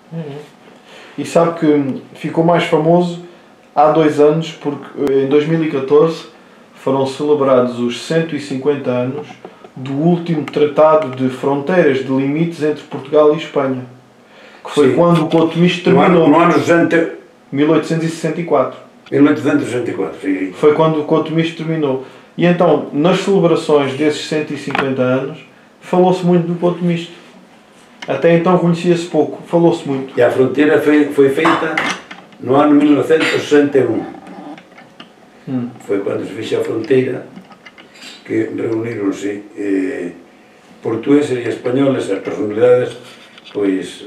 E sabe que ficou mais famoso há 2 anos, porque em 2014 foram celebrados os 150 anos do último tratado de fronteiras, de limites entre Portugal e Espanha. Que foi quando o Couto Misto terminou. No ano 1864. 1864, sim. Foi quando o Couto Misto terminou. E então, nas celebrações desses 150 anos, falou-se muito do Couto Misto. Até então conhecia-se pouco, falou-se muito. E a fronteira foi feita no ano 1961. Foi quando se fez a fronteira que reuniram-se portugueses e espanhóis, as personalidades pois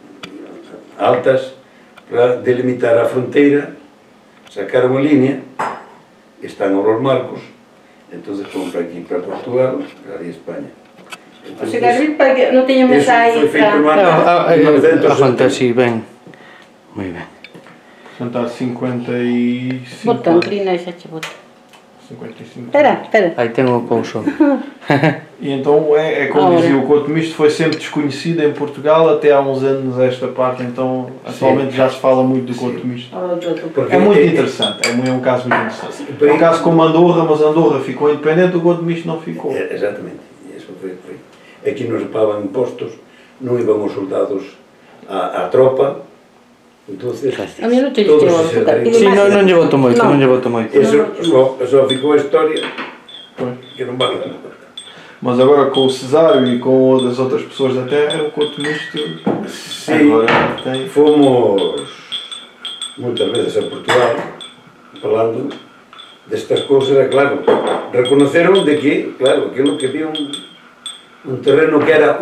altas, para delimitar a fronteira, sacaron a línea, están ahora os marcos, entonces foron para aquí, para Portugal, para ali España. O sea, que non teño mesa aí foi feito no ano así, ben. Moi ben. Portanto, há 55 Bota, inclina e xa che bota. 55. Espera. Aí tengo o couso. E então é como dizia, o Couto Misto foi sempre desconhecido em Portugal até há uns anos esta parte, então atualmente já se fala muito do Couto Misto. É muito interessante, é um caso muito interessante. É um caso como Andorra, mas Andorra ficou independente, o Couto Misto não ficou. Exatamente, isso foi. Aqui nos pagaban impostos, non iban os soldados á tropa, entonces a mí non te llevo azúcar. Si, non lle boto moito, non lle boto moito. Eso só ficou a historia que non vale nada. Mas agora com o Cesário e com as outras pessoas da terra, o Couto Misto agora tem... Fomos muitas vezes a Portugal falando destas cousas, é claro, reconoceron de que, claro, aquilo que había un terreno que era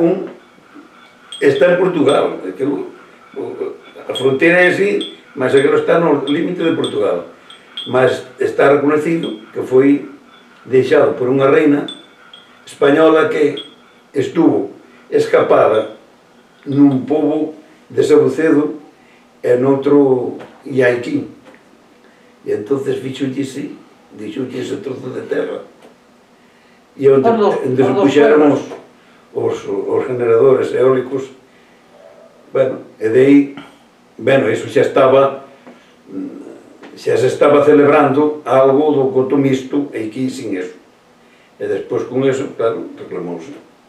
está en Portugal, aquilo, a fronteira é así, mas aquilo está no límite de Portugal, mas está reconocido que foi deixado por unha reina española que estuvo escapada nun pobo de Sabucedo e noutro Iaiquín, e entonces dixolle ese trozo de terra, e onde se puxeron os generadores eólicos, bueno, e de aí, bueno, iso xa se estaba celebrando algo do Couto Misto e aquí sin eso, e despois con eso, claro, reclamouse.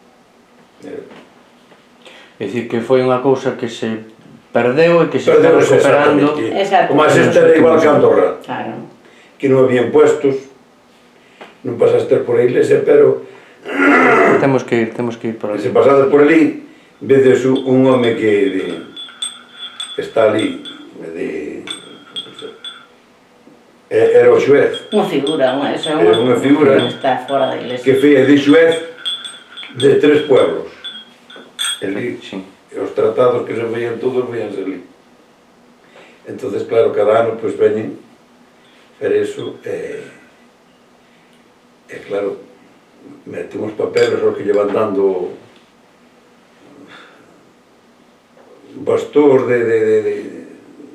É dicir, que foi unha cousa que se perdeu e que se está recuperando. Como a esta era igual que Andorra, que non había impuestos, non pasaste por a iglesia, pero temos que ir por ali. Se pasades por ali, vedes un home que está ali, era o xuez. Unha figura, era unha figura está fora da iglesia. Que fea de xuez de 3 pueblos. Ali, os tratados que se veían todos, veíanse ali. Entonces, claro, cada ano pois veñen pero eso claro, mete uns papeles os que llevan dando bastós de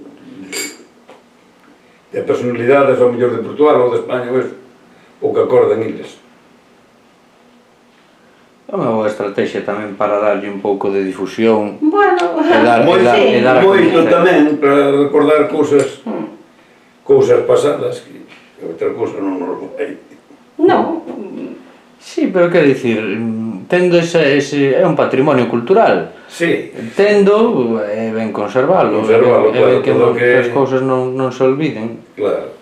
personalidades ao mellor de Portugal ou de España ou eso, o que acordan eles. É unha boa estrategia tamén para darlle un pouco de difusión. Bueno, moito tamén para recordar cousas pasadas que outra cousa non nos vai. Non. Sí, pero quero dicir, tendo ese é un patrimonio cultural. Sí. Tendo, é ben conservalo. Conservalo, claro. Que as cousas non se olviden. Claro.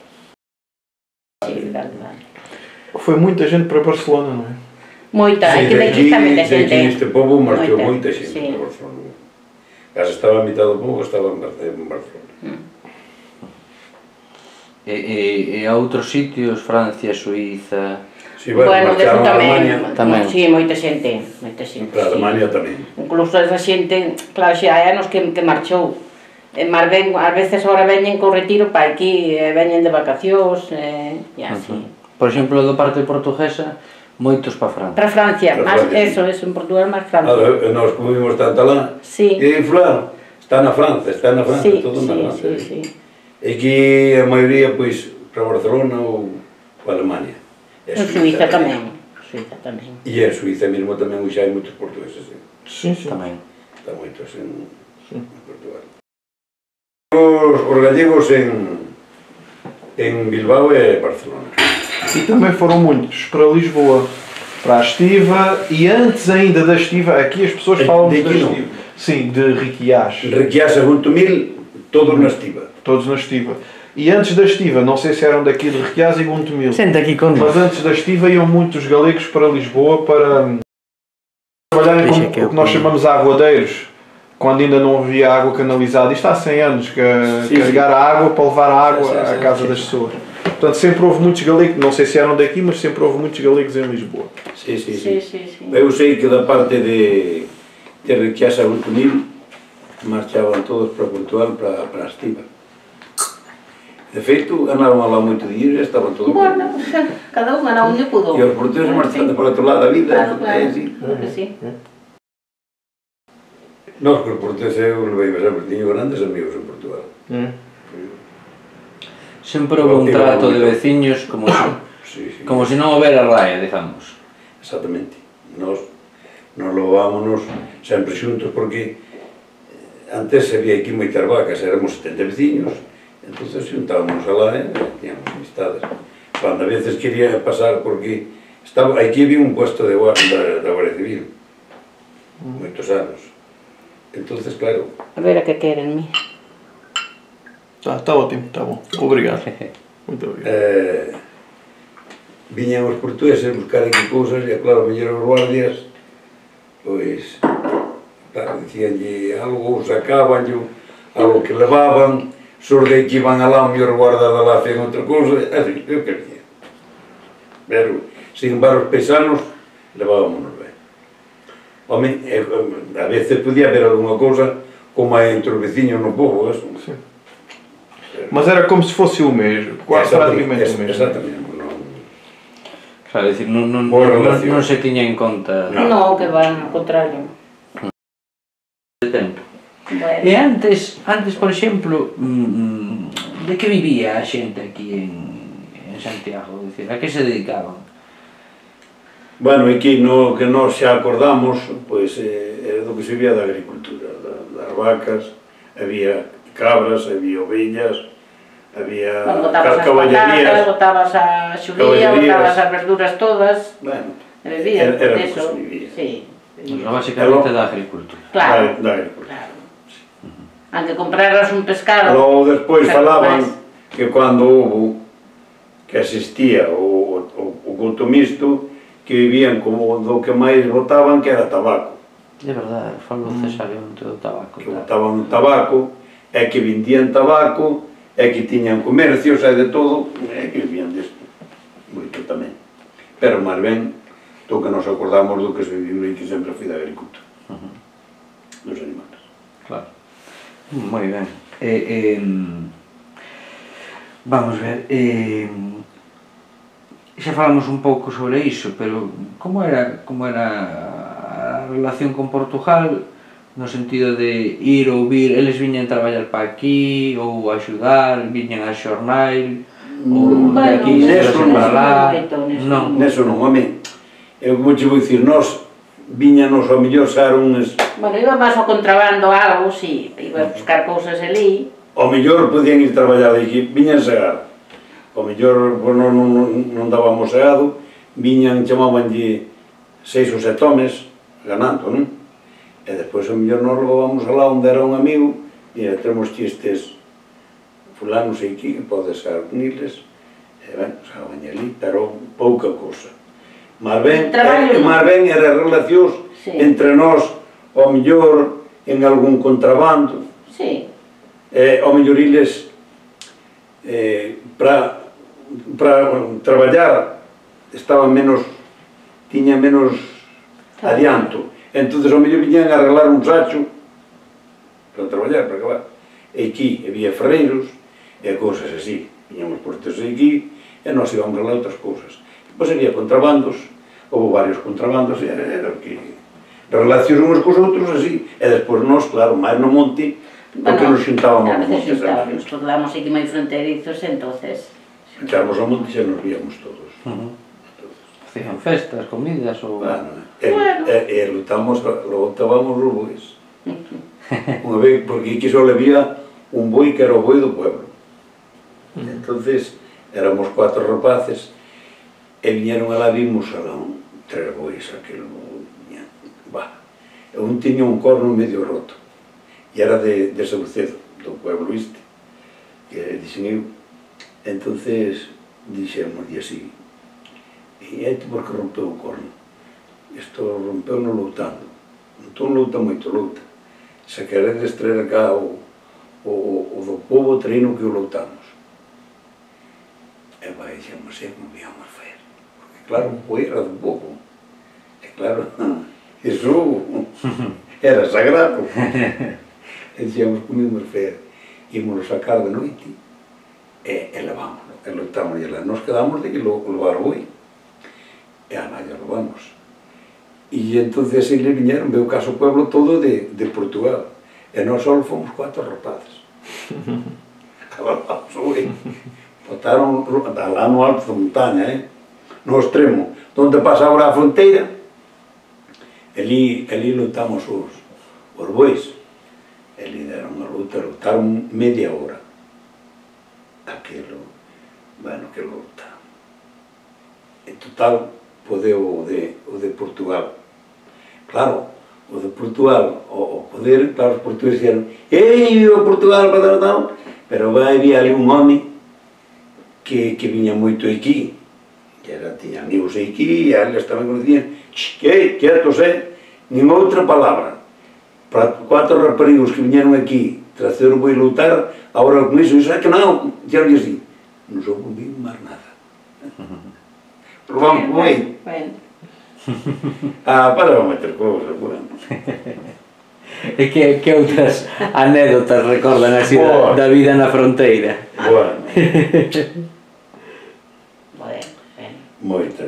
Foi muita gente para Barcelona, non é? Moita, é que daqui está moita xente. Daqui neste pobo marchou moita xente para Barcelona. Case estaba a mitad do pobo, estaba en Barcelona. E a outros sitios, Francia, Suiza... Bueno, deso tamén, si, moita xente. Para Alemania tamén. Incluso esa xente, claro, xa hai anos que marchou. Mas ben, ás veces agora veñen con retiro para aquí, veñen de vacacións, e así. Por exemplo, do parte portuguesa, moitos para Francia. Para Francia, eso, en Portugal máis Francia. Nós como vimos tanto lá, e fulano, está na Francia, todo na Francia. E aquí a maioría, pois, para Barcelona ou para Alemania. En Suiza tamén. E en Suiza mesmo tamén xa hai moitos portugueses. Sí, tamén. Está moitos en Portugal. Os gallegos en Bilbao e Barcelona. E também foram muitos para Lisboa, para a Estiva, e antes ainda da Estiva, aqui as pessoas falam da Estiva. Sim, de Riquiás. Riquiás a Guntomil, todos na Estiva. Todos na Estiva. E antes da Estiva, não sei se eram daqui de Riquiás e Guntomil. Senta aqui connosco. Mas antes da Estiva iam muitos galegos para Lisboa para trabalharem com o que nós chamamos de aguadeiros, quando ainda não havia água canalizada. Isto há 100 anos, carregar a água para levar a água à casa das pessoas. Portanto, sempre houve muitos galegos, não sei se eram daqui, mas sempre houve muitos galegos em Lisboa. Sim. Eu sei que da parte de Riquiás a Guntomil marchavam todos para Portugal, para a Estiva. De feito, andavam lá muito dias e já estavam todos... Bueno, cada un era onde pudo. E os portugueses marchando para outro lado da vida. Claro, Sí. sí. Nós, que os portugueses, eu levei sempre, tiño grandes amigos en Portugal. Sempre houve un trato de veciños como se non houbera raya, digamos. Exactamente. Nos levámonos sempre xuntos porque antes había aquí moitas vacas, éramos 70 veciños, entonces xuntábamos alá e tíamos amistades. Cando a veces quería pasar porque aquí había un puesto da Guardia Civil, moitos anos. Entonces, claro... A ver a que queren, mi. Está ótimo, está bom. Obrigado. Muito obrigado. Viñan os portugueses buscar aquí cousas e, claro, mellor os guardias, pois, claro, dicíanlle algo, sacabanllo, algo que levaban, sorde que iban alá, o mellor guarda de lá hacían outra cousa, así, eu que dicía. Pero, sin embargo, os paisanos, levábamos ben. Home, a veces podía haber alguna cousa como hai entre os veciños no povo, eso. Sim. Mas era como se fosse o mesmo, quase praticamente o mesmo. Exactamente. Claro, é dicir, non se tiña en conta... No, que van, ao contrario. De tempo. Bueno. E antes, por exemplo, de que vivía a xente aquí en Santiago? Dicir, a que se dedicaban? Bueno, aquí no que nós xa acordamos, pois, era do que se vivía da agricultura, das vacas, había cabras, había ovellas, había caballerías. Botabas a xudía, botabas as verduras todas, bueno, e bebías, era por eso. que se vivía. Sí. Pero basicamente da agricultura. Claro. Da agricultura. Claro. Aunque compraras un pescado... Logo despois falaban que cando houve, que existía o culto mixto, que vivían como do que máis botaban, que era tabaco. É verdade, falou Cesario do tabaco. Que botaban tabaco, e que vendían tabaco, e que tiñan comercios e de todo, e que vivían disto, moito tamén. Pero máis ben, do que nos acordamos do que se viviu e que sempre foi da agricultura, dos animales. Claro. Moi ben. Vamos ver, xa falamos un pouco sobre iso, pero como era a relación con Portugal no sentido de ir ou vir, eles viñan traballar para aquí ou axudar, viñan a xornal ou de aquí se para lá? Non. Neso non, home, eu como che vou dicir, nós viñanos ao mellor xar uns... Bueno, iba máis ao contrabando algo, si, iba a buscar cousas ali. Ao mellor podían ir traballar aquí, viñan segar. Ao mellor non dábamos segado, viñan, chamabanlle 6 ou 7 homes, ganando, non? E despois ao mellor nos levábamos alá onde era un amigo, e temos estes fulanos aquí que podes segar con eles, e ben, segaban ali, pero pouca cousa. Máis ben eran relacións entre nós, ao mellor en algún contrabando, ao mellor eles para traballar estaban menos, tiñan menos adianto, entonces ao mellor viñan a arreglar un sacho para traballar, para acabar. E aquí había ferreiros e cousas así, viñamos postos aquí e nós íbamos a arreglar outras cousas. Depois había contrabandos, houve varios contrabandos, e era que relacións uns cos outros así, e despois nós, claro, máis no monte, porque nos xuntábamos no monte. Nos xuntábamos aquí moi fronterizos, entonces... Entramos ao monte e xa nos víamos todos. Facían festas, comidas ou... E lutábamos os bois. Unha vez, porque aquí só había un boi que era o boi do pueblo. Entonces, éramos 4 rapaces, e viñeron alá, vimos alá 3 bois, aquilo, un tiña un corno medio roto, e era de Saucedo, do pueblo este, que dixen eu. Entonces, dixemos, e así, e este porque rompeu o corno? Isto rompeu no loutando. Entón louta moito, louta. Se queredes traer acá o do povo, treino que o loutamos. E vai, dixemos, como íamos a fer? Porque claro, o boi era do povo. E claro, iso era sagrado. E dixemos, como íamos a fer? Ímonos sacar de noite e levámonos, e loutamos. E nos quedamos de que levar o boi. E alá lle levamos. E entonces eles viñeron, veu caso o pueblo todo de Portugal. E nós só fomos 4 rapaces. Levamos o boi. Botaron lá no alto da montaña, no extremo, onde pasa agora a fronteira. Ali loutamos os bois. Ali deron a luta, loutaron media hora. Aquilo, bueno, que luta. En total, podeu o de Portugal. Claro, o de Portugal, o poder, claro, os portugueses dixeron, ei, viva Portugal, pero había ali un home que viña moito aquí, que tiña amigos aquí, e eles tamén conocían, quietos, nin outra palabra. Para 4 raparigos que viñeron aquí, trazer o boi lutar, agora con iso, que non, xa non así, non sou convido máis nada. Probamos o boi. Para meter cousas, bueno. E que outras anécdotas recordan así da vida na fronteira? Bueno. Moitas,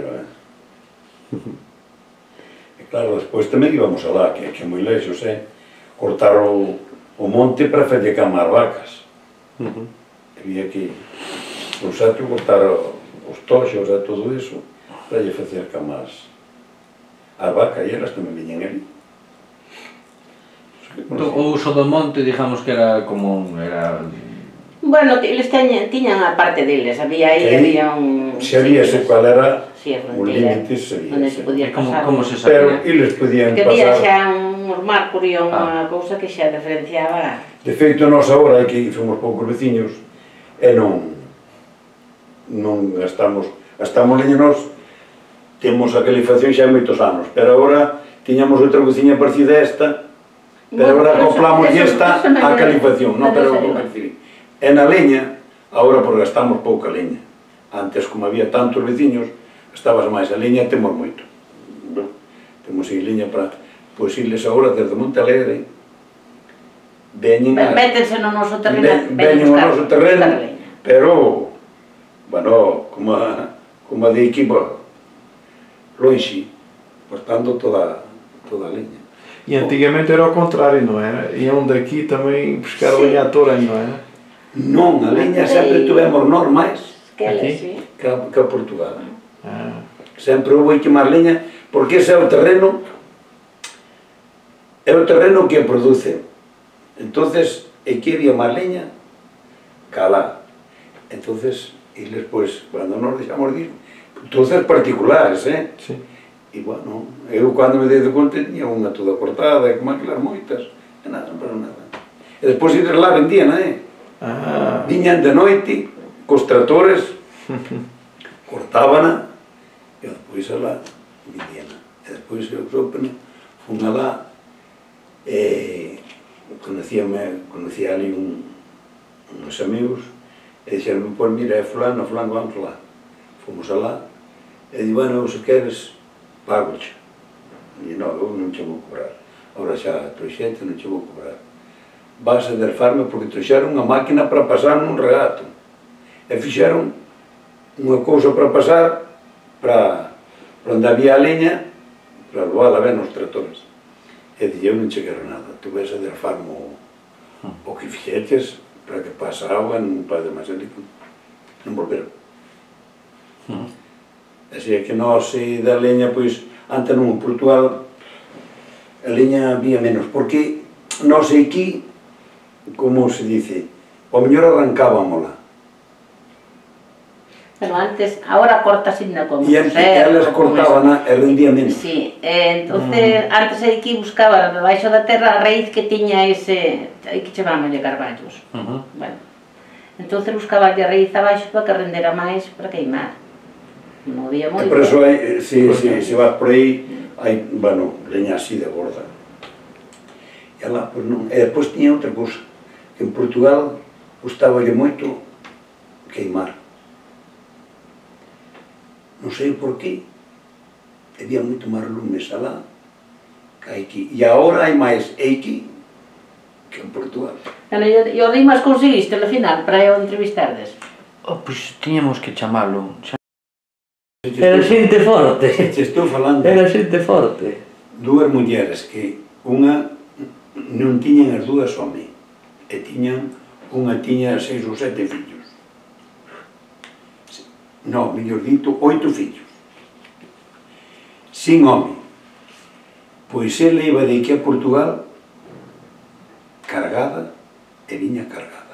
e claro, despois tamén íbamos alá, que é moi leixos, cortar o monte para fazer camar vacas. Había que no sátio cortar os toxos e todo iso para lle facer camar as vacas, e elas tamén viñen ali. O uso do monte, digamos que era común, era... Bueno, eles tiñan a parte deles, había aí, había un... Sabíase cual era o límite, sabíase. Onde se podía pasar. Como se sabía? Pero eles podían que había pasar... xa un Mercury ou unha cousa que xa diferenciaba. De feito, nós agora, que somos poucos veciños, e non gastamos leña, nós temos a calificación xa hai moitos anos, pero agora tiñamos outra cociña parecida a esta, pero agora acoplamos esta a calificación, non, pero e na leña, agora porque gastamos pouca leña. Antes, como había tantos veciños, gastabas máis. A leña temos moito. Temos aí leña para... Pois iles agora, desde Monte Alegre, veñen a... Métense no noso terreno, veñen no noso terreno, pero, bueno, como a de equipo, lonxe, portando toda a leña. E antigamente era ao contrário, non era? Iam daqui tamén buscar a leña a Torém, non era? Non, a leña sempre tivemos nós máis que a Portugal. Sempre houve que máis leña, porque ese é o terreno que a produce. Entonces, aquí había máis leña calá. Entonces, eles, pois, cando nos deixamos de ir, entonces particulares, Sí. E, bueno, eu cando me dei de conta tiña unha toda cortada, e como aquelas moitas, e nada, pero nada. E despois eles lá vendían, viñan de noite, cos tratores, cortábana, e despois alá vendían. E despois eu sopeno, fun alá, e conocía ali uns amigos, e dixeron, pois mira, é fulano, vamos lá. Fomos alá, e di, bueno, se queres, pagoche. E non, eu non che vou cobrar. Agora xa trouxente, non che vou cobrar. Vas a derfarme porque trouxeron unha máquina para pasar nun regato. E fixeron unha cousa para pasar para onde había a leña, para levar a ver nos tratores. E di, eu non che quero nada, tu ves a derfarme o que fixeches para que pasa agua, non pode máis ali, non volveron. Así é que nós da leña, pois, antes non, en Portugal, a leña había menos, porque nós aquí como se dice, o mellor arrancábamola. Pero antes, ahora cortas ainda como E antes elas cortaban e rendían menos. Sí, entonces antes aquí buscaba debaixo da terra a raíz que tiña ese, que chamámoslle carballos. Bueno, entonces buscaba a raíz abaixo para que rendera máis para queimar. Non había moito. Por eso, se vas por aí, hai, bueno, leña así de gorda. E lá, pois non. E depois tiña outra cousa, que en Portugal gustaballe moito queimar. Non sei por qué, había moito máis lumes alá que aquí. E agora hai máis aquí que en Portugal. E o Dimas conseguiste, ao final, para eu entrevistardes? Pois tiñamos que chamalo. Era xente forte. Se estou falando Era xente forte. dúas mulleres que unha non tiñan as dúas home e unha tiña 6 ou 7 fillos. Non, mellor dito, 8 fillos. Sin home. Pois ele iba de aquí a Portugal cargada e viña cargada.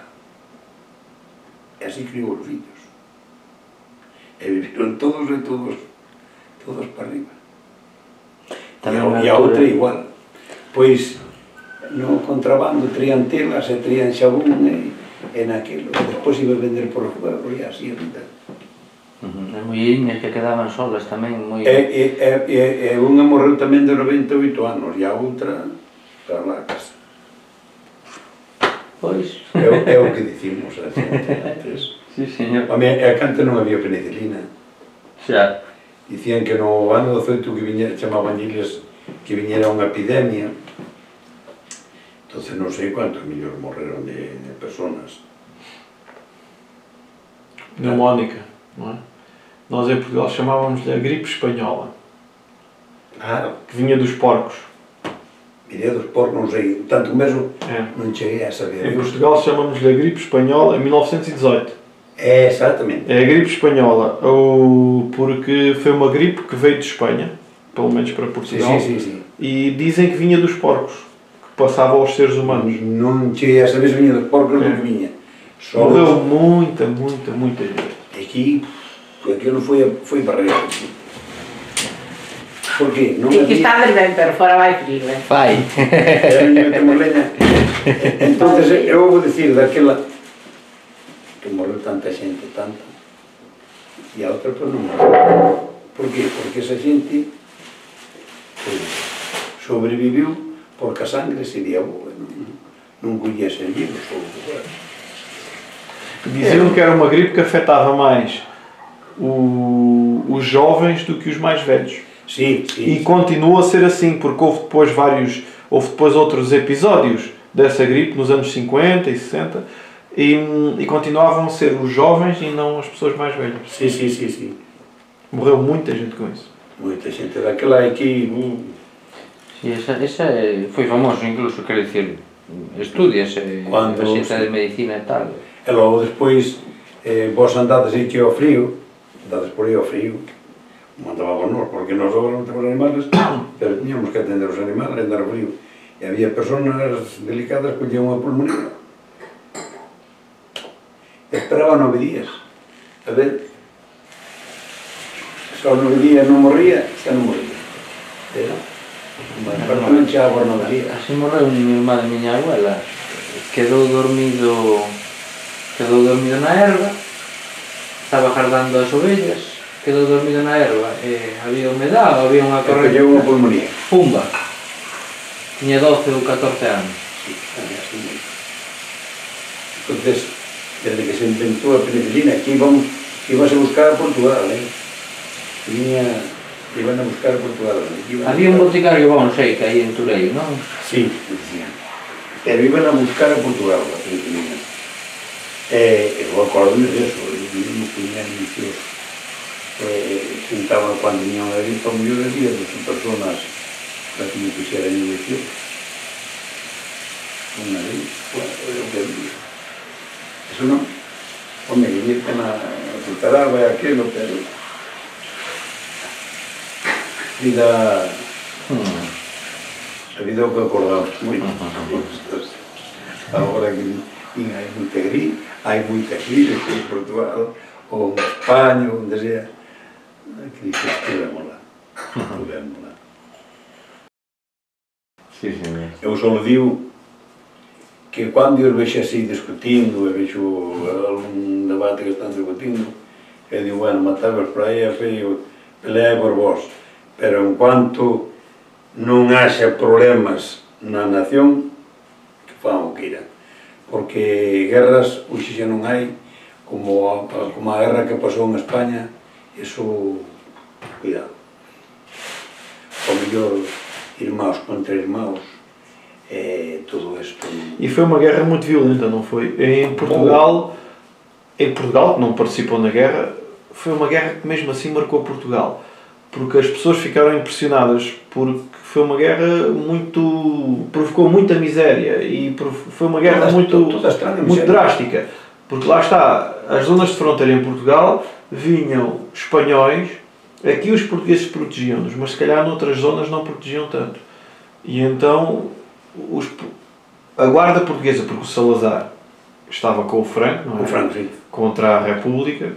E así criou os fillos. E viviron todos para arriba. E a outra igual. Pois no contrabando trían telas e trían xabón e naquilo. Despois iba a vender por fora e así a vida. As mulleriñas que quedaban solas tamén moi... E unha morreu tamén de 98 anos e a outra para lá a casa. Pois... É o que dicimos a xente antes. Sí, señor. A cante non había penicilina. Xa. Dicían que no ano 18 que viñera, chamaban illes que viñera unha epidemia. Entonces non sei cuántos millóns morreron de personas. Pneumónica, não é? Nós em Portugal chamávamos-lhe a gripe espanhola, que vinha dos porcos. Viria dos porcos, non sei, tanto mesmo non cheguei a saber. Em Portugal chamamos-lhe a gripe espanhola em 1918. É, exatamente. É a gripe espanhola, porque foi uma gripe que veio de Espanha, pelo menos para Portugal, sim. E dizem que vinha dos porcos, que passava aos seres humanos. Non cheguei a saber se vinha dos porcos ou non vinha. Morreu muita gente. Aquí, aquilo foi barreiro. Porquê? Non Que está ben, pero fora vai frío, Vai. E a miña metemos leña. Entón, eu vou dicir daquela que morreu tanta xente, tanta, e a outra pois non morreu. Porqué? Porque esa xente sobreviviu porque a sangre sería boa, non collese vivos ou Diziam que era uma gripe que afetava mais os jovens do que os mais velhos. Sim. E continua a ser assim, porque houve depois outros episódios dessa gripe nos anos 50 e 60 e continuavam a ser os jovens e não as pessoas mais velhas. Sim. Morreu muita gente com isso. Muita gente daquela aqui. Sí, esa foi famoso incluso, quero dicir, estudias a xente de medicina e tal. E logo despois vos andades aí que ao frío, andades por aí ao frío, mandábamos nós, porque nós agora non temos animales, pero teníamos que atender os animales, andar ao frío. E había personas delicadas que collían unha pulmonía. Esperaban 9 días. A ver, se aos 9 días non morría, xa non morría. Pero, non xa por 9 días. Así morreu mi irmá de miña abuela. Quedou dormido na erva, estaba jardando as ovellas, quedou dormido na erva, había humedade, había unha corrente. Colleu unha pulmonía. Pumba! Tiña 12 ou 14 anos. Sí, así mesmo. Entonces, desde que se inventou a penicilina, aquí ibas a buscar a Portugal, iban a buscar a Portugal. Había un boticario bon, sei, que hai en Tureio, non? Sí, decían. Pero iban a buscar a Portugal, a penicilina. Eu acordo disso, vivimos con inicios. Sentaban cuando viñan a gripe, como yo decía, 12 personas para que me pusieran inyección. Unha vez, bueno, eu que digo. Eso non. Home, inyectan a soltar agua e aquilo, pero... A vida o que acordamos moito. Agora que hai moita crise en Portugal, ou en España, ou onde sea. A crise estuvémola. Sí, señor. Eu só digo que cando eu vexo así discutindo, e vexo algún debate que están discutindo, eu digo, bueno, matavos por aí, peleai por vos, pero en cuanto non haxa problemas na nación, que fan o que irán. Porque guerras, hoxe xa non hai, como a guerra que pasou en España, iso, cuidado. O mellor, irmãos contra irmãos, todo isto. E foi uma guerra muito violenta, não foi? Em Portugal, que não participou na guerra, foi uma guerra que mesmo assim marcou Portugal. Porque as pessoas ficaram impressionadas, porque foi uma guerra provocou muita miséria e foi uma guerra muito drástica. Porque lá está, as zonas de fronteira em Portugal vinham espanhóis, aqui os portugueses protegiam-nos, mas se calhar noutras zonas não protegiam tanto. E então a guarda portuguesa, porque o Salazar estava com o Franco, não é? O Franco, sim. Contra a República,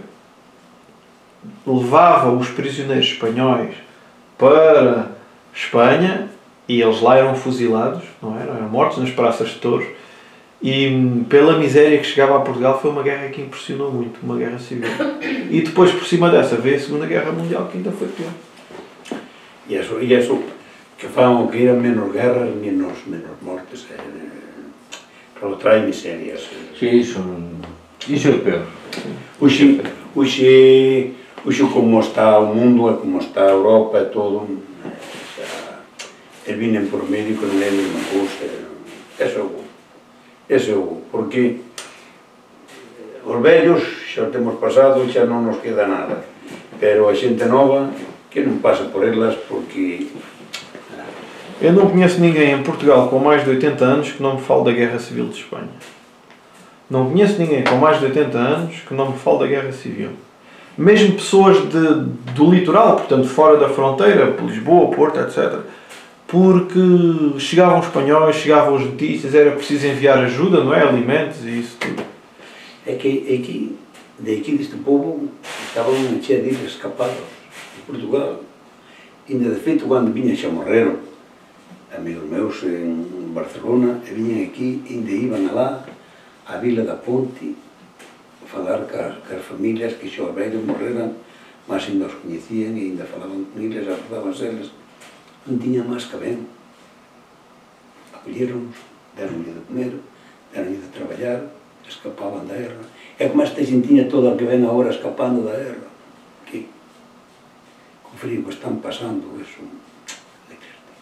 levava os prisioneiros espanhóis para Espanha e eles lá eram fuzilados, não é? Eram mortos nas praças de touros, e pela miséria que chegava a Portugal foi uma guerra que impressionou muito, uma guerra civil. E depois por cima dessa veio a Segunda Guerra Mundial, que ainda foi pior. E isso que fan que era menos guerras, menos mortes, pero trae miserias. Sí, iso é peor. Hoxe como está o mundo e como está a Europa e todo, e vinen por medio que non é a mesma cousa. Eso, porque os vellos xa temos pasado e xa non nos queda nada, pero a xente nova que non pasa por elas porque... Eu não conheço ninguém em Portugal com mais de 80 anos que não me fale da Guerra Civil de Espanha. Não conheço ninguém com mais de 80 anos que não me fale da Guerra Civil. Mesmo pessoas do litoral, portanto fora da fronteira, Lisboa, Porto, etc. Porque chegavam os espanhóis, chegavam as notícias, era preciso enviar ajuda, não é? Alimentos e isso tudo. É que daqui deste povo estavam cheios de ilhas escapados de Portugal. Ainda de feito, quando vinham xa morreram, amigos meus en Barcelona, e vinham aquí, ainda iban lá á Vila da Ponte a falar cas familias que xa os velhos morreran, mas ainda os coñecían e ainda falaban con eles, acordabanse eles. Non tiñan máis que ben. Acolleron-nos, deronlle de comer, deronlle de traballar, escapaban da guerra. É como esta xentiña toda que ven agora escapando da guerra, que con frío que están pasando, eso é triste.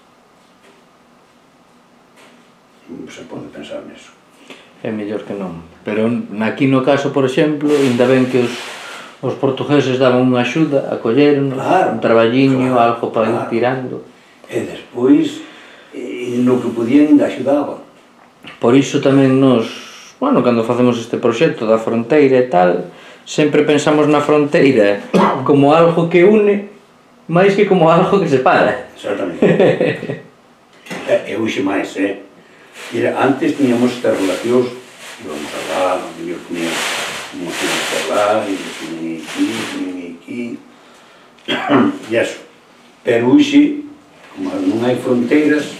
Non se pode pensar neso. É mellor que non. Pero aquí no caso, por exemplo, ainda ben que os portugueses daban unha axuda, acolleron, un traballiño, algo para ir tirando. E despois, no que podían, ainda axudaban. Por iso tamén nos, cando facemos este proxecto da fronteira e tal, sempre pensamos na fronteira como algo que une, máis que como algo que separa. Exactamente. E hoxe máis, antes tiñamos estas relacións, íbamos a lá, mellor poníamos como que íbamos a lá, e ponían aquí, e eso. Pero hoxe, como non hai fronteiras,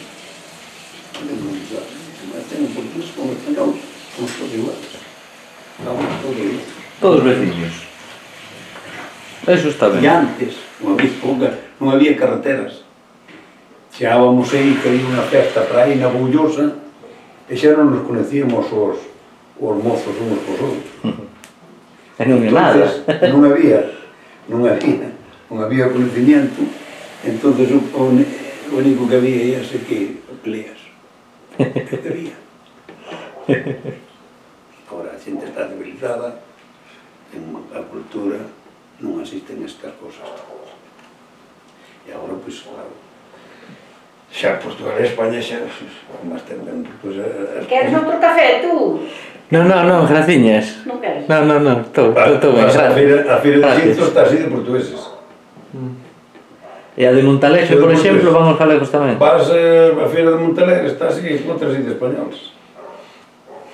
ten portugués como españoles, somos todos iguales. Estamos todos iguales. Todos veciños. Eso está ben. E antes, non había carreteras. Chegábamos aí, que había unha festa para aí na Boullosa, e xa non nos conocíamos os mozos uns cos outros. E non é nada. Non había conocimiento, entonces o único que había era que peleas. Que había. Agora a xente está civilizada, en a cultura non existen estas cosas. E agora, pois, claro, xa Portugal e España xa máis tempo. Queres outro café, tú? Non, graciñas. Non queres? Non, estou ben. A feira de Xinzo está así de portugueses. E a de Montalegre, por exemplo, van os galegos tamén. Vas a feira de Montalegre, está así, encontras así de españoles.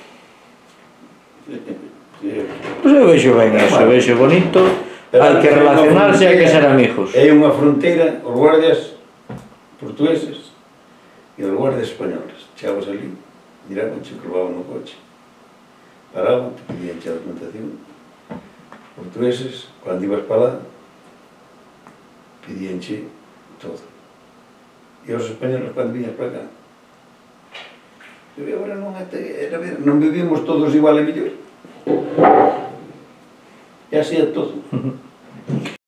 Pois eu vexo ben eso, vexo bonito, hai que relacionarse, hai que ser amigos. Hai unha fronteira, os guardias portugueses e os guardias españoles. Chavos ali, miraban, che probaban no coche. Paraban, te pedían che a documentación. Portugueses, cando ibas para lá, pedían che todo. E os españoles, cando viñas para cá, e agora non, era ver, non vivimos todos igual e mellor. E así é todo.